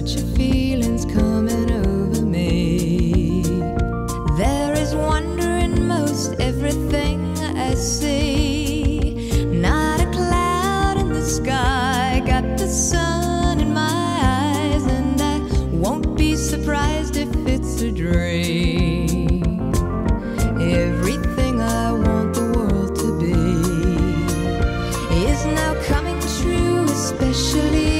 such a feeling's coming over me. There is wonder in most everything I see. Not a cloud in the sky, got the sun in my eyes, and I won't be surprised if it's a dream. Everything I want the world to be is now coming true, especially